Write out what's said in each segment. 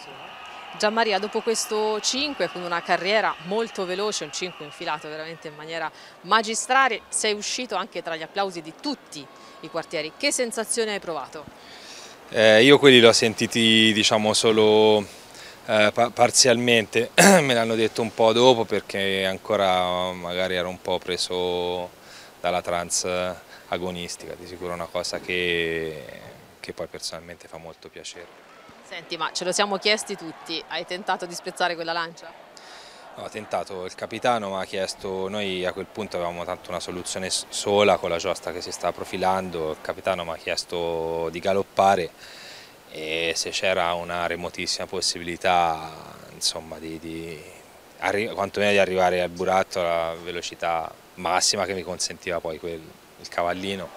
Gianmaria, dopo questo 5 con una carriera molto veloce, un 5 infilato veramente in maniera magistrale, sei uscito anche tra gli applausi di tutti i quartieri. Che sensazione hai provato? Io quelli l'ho sentiti diciamo solo parzialmente, me l'hanno detto un po' dopo perché ancora magari ero un po' preso dalla trance agonistica, di sicuro è una cosa che poi personalmente fa molto piacere. Senti, ma ce lo siamo chiesti tutti, hai tentato di spezzare quella lancia? No, ho tentato, il capitano mi ha chiesto, noi a quel punto avevamo tanto una soluzione sola con la giostra che si stava profilando, il capitano mi ha chiesto di galoppare e se c'era una remotissima possibilità insomma, quantomeno di arrivare al buratto alla velocità massima che mi consentiva poi il cavallino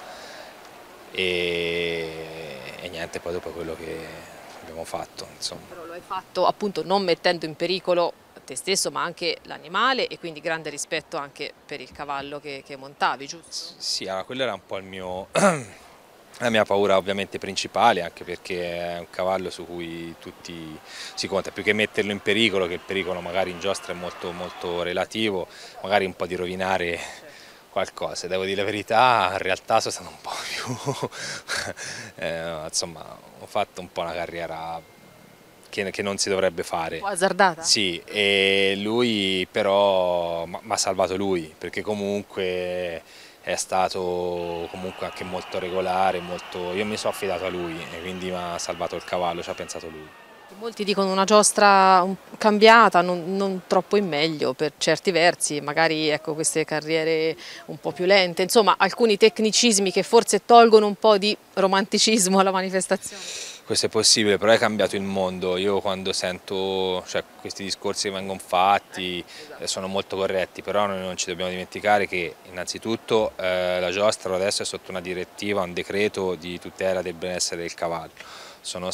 e niente, poi dopo quello che abbiamo fatto. Insomma. Però lo hai fatto appunto non mettendo in pericolo te stesso ma anche l'animale e quindi grande rispetto anche per il cavallo che montavi, giusto? Sì, allora, quello era un po' la mia paura ovviamente principale, anche perché è un cavallo su cui tutti si conta, più che metterlo in pericolo, che il pericolo magari in giostra è molto, molto relativo, magari un po' di rovinare qualcosa. Devo dire la verità, in realtà sono stato un po' più, insomma, ho fatto un po' una carriera che non si dovrebbe Un fare. po' azzardata? Sì, e lui però mi ha salvato lui, perché comunque è stato comunque anche molto regolare, io mi sono affidato a lui e quindi mi ha salvato il cavallo, ci ha pensato lui. Molti dicono una giostra cambiata, non troppo in meglio per certi versi, magari ecco, queste carriere un po' più lente, insomma alcuni tecnicismi che forse tolgono un po' di romanticismo alla manifestazione. Questo è possibile, però è cambiato il mondo. Io quando sento questi discorsi che vengono fatti sono molto corretti, però noi non ci dobbiamo dimenticare che innanzitutto la giostra adesso è sotto una direttiva, un decreto di tutela del benessere del cavallo. Sono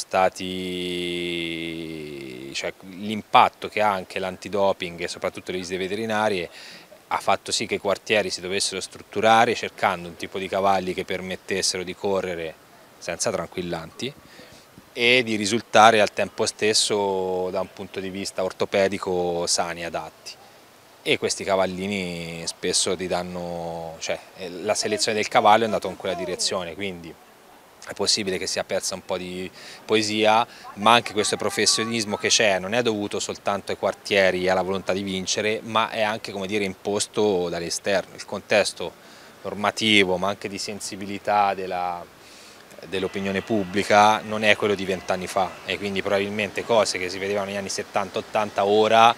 stati, l'impatto che ha anche l'antidoping e soprattutto le visite veterinarie ha fatto sì che i quartieri si dovessero strutturare cercando un tipo di cavalli che permettessero di correre senza tranquillanti e di risultare al tempo stesso da un punto di vista ortopedico sani e adatti. E questi cavallini spesso ti danno, la selezione del cavallo è andata in quella direzione, quindi è possibile che sia persa un po' di poesia, ma anche questo professionismo che c'è non è dovuto soltanto ai quartieri e alla volontà di vincere, ma è anche, come dire, imposto dall'esterno. Il contesto normativo, ma anche di sensibilità dell'opinione pubblica non è quello di 20 anni fa e quindi probabilmente cose che si vedevano negli anni 70-80 ora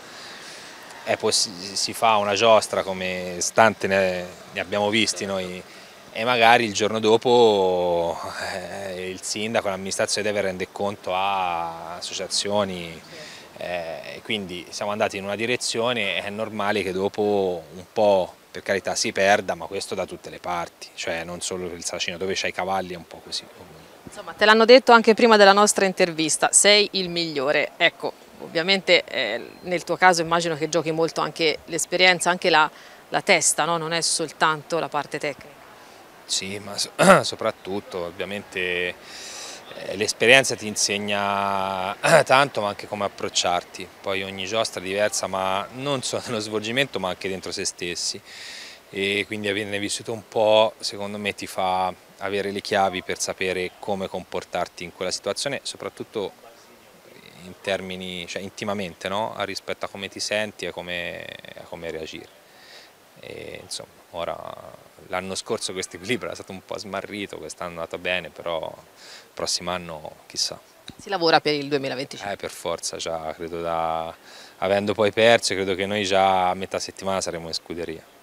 si fa una giostra come stante ne abbiamo visti noi e magari il giorno dopo il sindaco, l'amministrazione deve rendere conto a associazioni, quindi siamo andati in una direzione, è normale che dopo un po', per carità, si perda, ma questo da tutte le parti, cioè non solo il Saracino, dove c'hai i cavalli è un po' così. Insomma, te l'hanno detto anche prima della nostra intervista, sei il migliore. Ecco, ovviamente nel tuo caso immagino che giochi molto anche l'esperienza, anche la testa, no? Non è soltanto la parte tecnica. Sì, ma soprattutto ovviamente l'esperienza ti insegna tanto ma anche come approcciarti, poi ogni giostra è diversa ma non solo nello svolgimento ma anche dentro se stessi e quindi averne vissuto un po' secondo me ti fa avere le chiavi per sapere come comportarti in quella situazione, soprattutto in termini, intimamente, no? Rispetto a come ti senti e a come reagire. E, insomma, ora l'anno scorso questo equilibrio è stato un po' smarrito, quest'anno è andato bene, però il prossimo anno chissà. Si lavora per il 2025. Per forza, già, avendo poi perso, credo che noi già a metà settimana saremo in scuderia.